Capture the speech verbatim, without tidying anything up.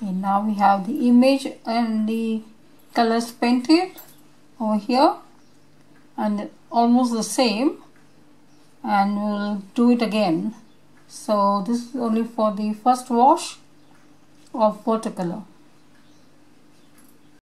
Okay, now we have the image and the colors painted over here, and almost the same, and we'll do it again. So this is only for the first wash of watercolor.